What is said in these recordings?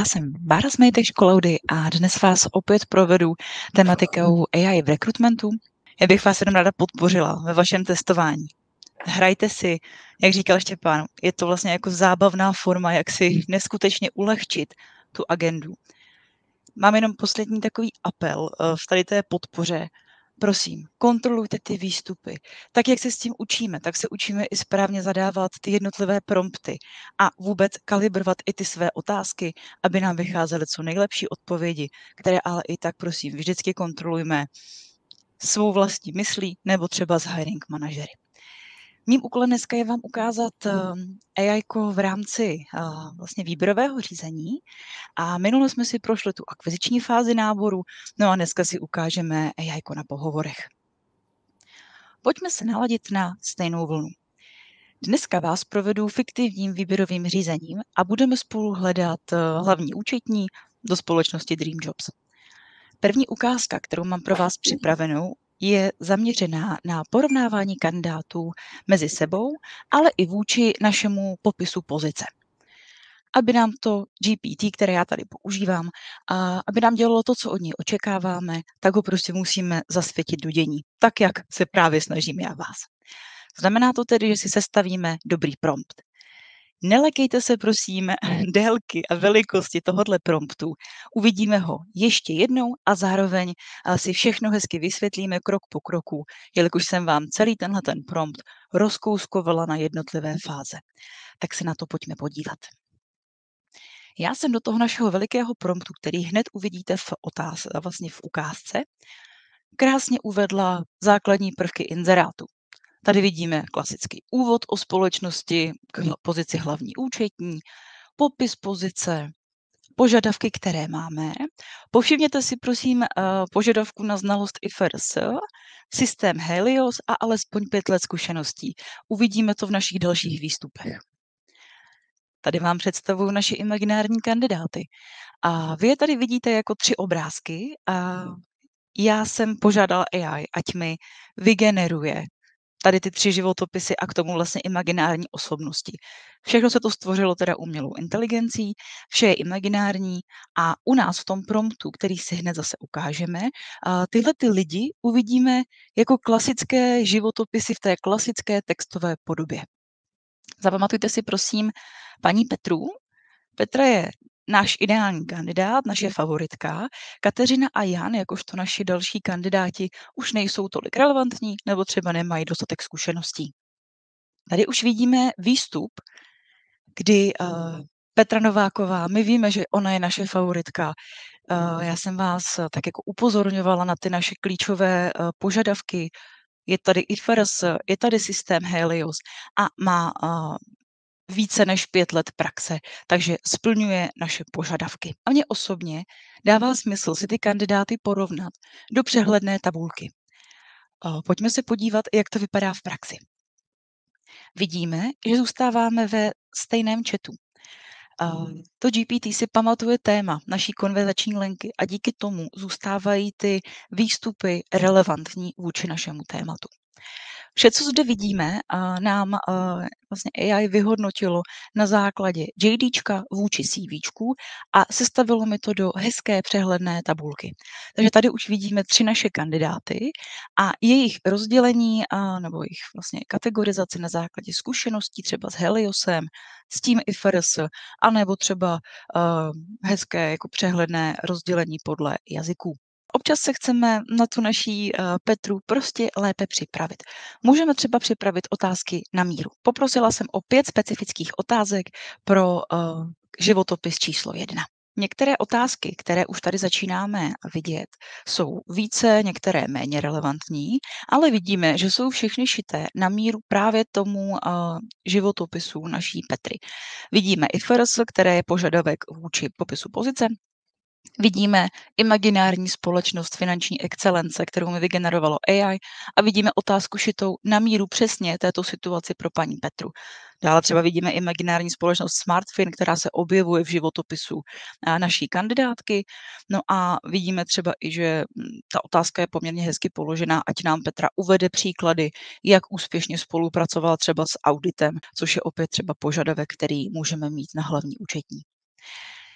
Já jsem Bára Smejtek Školaudy a dnes vás opět provedu tematikou AI v rekrutmentu. Já bych vás jenom ráda podpořila ve vašem testování. Hrajte si, jak říkal Štěpán, je to vlastně jako zábavná forma, jak si neskutečně ulehčit tu agendu. Mám jenom poslední takový apel v tady té podpoře. Prosím, kontrolujte ty výstupy. Tak, jak se s tím učíme, tak se učíme i správně zadávat ty jednotlivé prompty a vůbec kalibrovat i ty své otázky, aby nám vycházely co nejlepší odpovědi, které ale i tak, prosím, vždycky kontrolujme svou vlastní myslí nebo třeba s hiring manažery. Mým úkolem dneska je vám ukázat AI v rámci vlastně výběrového řízení a minule jsme si prošli tu akviziční fázi náboru, no a dneska si ukážeme AI na pohovorech. Pojďme se naladit na stejnou vlnu. Dneska vás provedu fiktivním výběrovým řízením a budeme spolu hledat hlavní účetní do společnosti Dream Jobs. První ukázka, kterou mám pro vás připravenou, je zaměřená na porovnávání kandidátů mezi sebou, ale i vůči našemu popisu pozice. Aby nám to GPT, které já tady používám, aby nám dělalo to, co od něj očekáváme, tak ho prostě musíme zasvětit do dění, tak jak se právě snažím já vás. Znamená to tedy, že si sestavíme dobrý prompt. Nelekejte se prosím délky a velikosti tohoto promptu. Uvidíme ho ještě jednou a zároveň si všechno hezky vysvětlíme krok po kroku, jelikož jsem vám celý tenhle prompt rozkouskovala na jednotlivé fáze. Tak se na to pojďme podívat. Já jsem do toho našeho velikého promptu, který hned uvidíte v ukázce, krásně uvedla základní prvky inzerátu. Tady vidíme klasický úvod o společnosti, k pozici hlavní účetní, popis pozice, požadavky, které máme. Povšimněte si prosím požadavku na znalost IFRS, systém Helios a alespoň 5 let zkušeností. Uvidíme to v našich dalších výstupech. Tady vám představuju naše imaginární kandidáty. A vy je tady vidíte jako 3 obrázky a já jsem požádala AI, ať mi vygeneruje tady ty 3 životopisy a k tomu vlastně imaginární osobnosti. Všechno se to stvořilo teda umělou inteligencí, vše je imaginární a u nás v tom promptu, který si hned zase ukážeme, tyhle ty lidi uvidíme jako klasické životopisy v té klasické textové podobě. Zapamatujte si prosím paní Petru. Petra je náš ideální kandidát, naše favoritka. Kateřina a Jan, jakožto naši další kandidáti, už nejsou tolik relevantní nebo třeba nemají dostatek zkušeností. Tady už vidíme výstup, kdy Petra Nováková, my víme, že ona je naše favoritka. Já jsem vás tak jako upozorňovala na ty naše klíčové požadavky. Je tady IFRS, je tady systém Helios a má více než 5 let praxe, takže splňuje naše požadavky. A mně osobně dává smysl si ty kandidáty porovnat do přehledné tabulky. Pojďme se podívat, jak to vypadá v praxi. Vidíme, že zůstáváme ve stejném chatu. To GPT si pamatuje téma naší konverzační linky a díky tomu zůstávají ty výstupy relevantní vůči našemu tématu. Vše, co zde vidíme, nám vlastně AI vyhodnotilo na základě JDčka vůči CVčku a sestavilo mi to do hezké přehledné tabulky. Takže tady už vidíme 3 naše kandidáty a jejich rozdělení nebo jejich vlastně kategorizaci na základě zkušeností třeba s Heliosem, s tím IFRS, anebo třeba hezké jako přehledné rozdělení podle jazyků. Občas se chceme na tu naší Petru prostě lépe připravit. Můžeme třeba připravit otázky na míru. Poprosila jsem o 5 specifických otázek pro životopis číslo 1. Některé otázky, které už tady začínáme vidět, jsou více, některé méně relevantní, ale vidíme, že jsou všechny šité na míru právě tomu životopisu naší Petry. Vidíme IFRS, které je požadavek vůči popisu pozice. Vidíme imaginární společnost finanční excelence, kterou mi vygenerovalo AI a vidíme otázku šitou na míru přesně této situaci pro paní Petru. Dále třeba vidíme imaginární společnost SmartFin, která se objevuje v životopisu naší kandidátky. No a vidíme třeba i, že ta otázka je poměrně hezky položená, ať nám Petra uvede příklady, jak úspěšně spolupracovala třeba s auditem, což je opět třeba požadavek, který můžeme mít na hlavní účetní.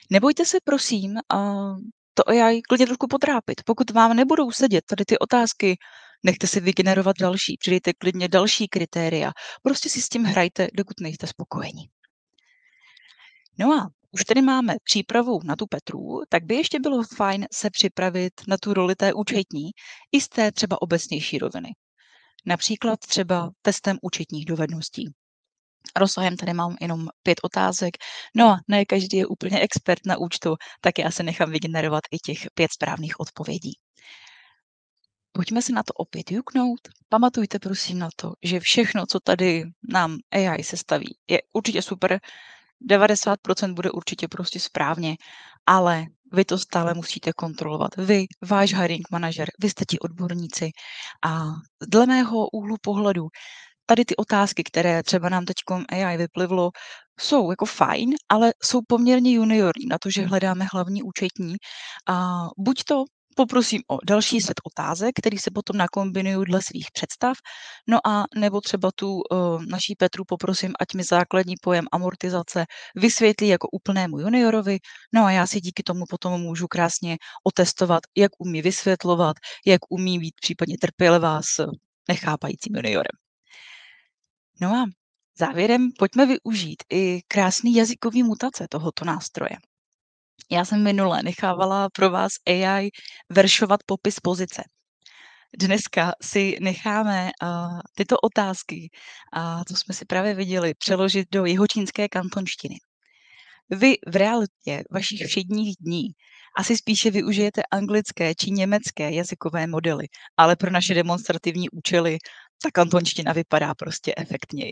Nebojte se prosím to AI klidně trošku potrápit. Pokud vám nebudou sedět tady ty otázky, nechte si vygenerovat další, přidejte klidně další kritéria. Prostě si s tím hrajte, dokud nejste spokojení. No a už tady máme přípravu na tu Petru, tak by ještě bylo fajn se připravit na tu roli té účetní i z té třeba obecnější roviny. Například třeba testem účetních dovedností. Rozsahem tady mám jenom 5 otázek. No a ne každý je úplně expert na účtu, tak já se nechám vygenerovat i těch 5 správných odpovědí. Pojďme se na to opět juknout. Pamatujte prosím na to, že všechno, co tady nám AI sestaví, je určitě super, 90% bude určitě prostě správně, ale vy to stále musíte kontrolovat. Vy, váš hiring manažer, vy jste ti odborníci a dle mého úhlu pohledu tady ty otázky, které třeba nám teďkom AI vyplivlo, jsou jako fajn, ale jsou poměrně juniorní na to, že hledáme hlavní účetní. A buď to poprosím o další set otázek, který se potom nakombinuju dle svých představ, no a nebo třeba tu naší Petru poprosím, ať mi základní pojem amortizace vysvětlí jako úplnému juniorovi, no a já si díky tomu potom můžu krásně otestovat, jak umí vysvětlovat, jak umí být případně trpělivá s nechápajícím juniorem. No a závěrem pojďme využít i krásný jazykový mutace tohoto nástroje. Já jsem minule nechávala pro vás AI veršovat popis pozice. Dneska si necháme tyto otázky, co jsme si právě viděli, přeložit do jihočínské kantonštiny. Vy v realitě vašich všedních dní asi spíše využijete anglické či německé jazykové modely, ale pro naše demonstrativní účely ta kantonština vypadá prostě efektněji.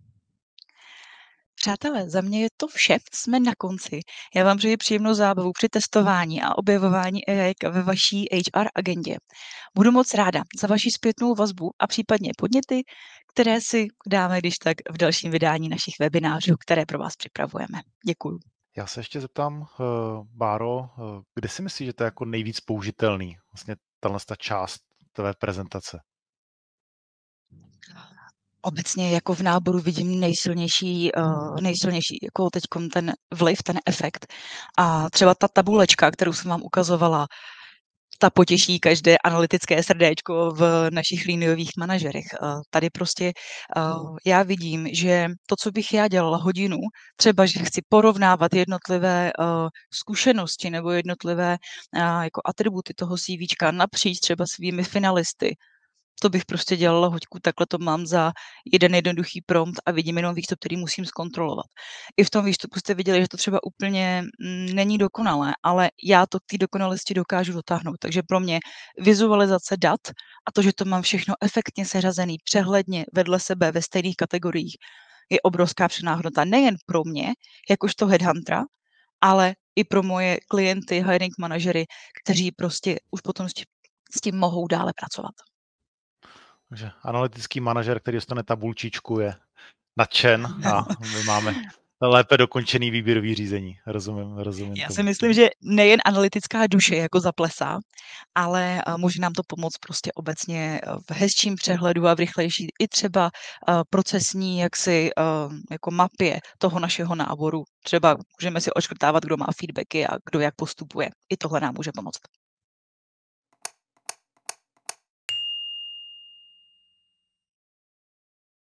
Přátelé, za mě je to vše, jsme na konci. Já vám přeji příjemnou zábavu při testování a objevování AI ve vaší HR agendě. Budu moc ráda za vaši zpětnou vazbu a případně podněty, které si dáme když tak v dalším vydání našich webinářů, které pro vás připravujeme. Děkuju. Já se ještě zeptám, Báro, kde si myslíš, že to je jako nejvíc použitelný, vlastně ta část tvé prezentace? Obecně jako v náboru vidím nejsilnější jako teďkom ten vliv, ten efekt. A třeba ta tabulečka, kterou jsem vám ukazovala, ta potěší každé analytické srdéčko v našich líniových manažerech. Tady prostě já vidím, že to, co bych já dělala hodinu, třeba, že chci porovnávat jednotlivé zkušenosti nebo jednotlivé jako atributy toho CVčka napříč třeba svými finalisty, to bych prostě dělala hoďku, takhle to mám za jeden jednoduchý prompt a vidím jenom výstup, který musím zkontrolovat. I v tom výstupu jste viděli, že to třeba úplně není dokonalé, ale já to k té dokonalosti dokážu dotáhnout. Takže pro mě vizualizace dat a to, že to mám všechno efektně seřazený, přehledně vedle sebe ve stejných kategoriích, je obrovská přidaná hodnota nejen pro mě, jakožto headhuntera, ale i pro moje klienty, hiring manažery, kteří prostě už potom s tím mohou dále pracovat. Takže analytický manažer, který dostane tabulčičku, je nadšen a my máme lépe dokončený výběrový řízení. Rozumím Já tomu. si myslím, že nejen analytická duše jako zaplesá, ale může nám to pomoct prostě obecně v hezčím přehledu a v rychlejší i třeba procesní jaksi jako mapě toho našeho náboru. Třeba můžeme si odškrtávat, kdo má feedbacky a kdo jak postupuje. I tohle nám může pomoct.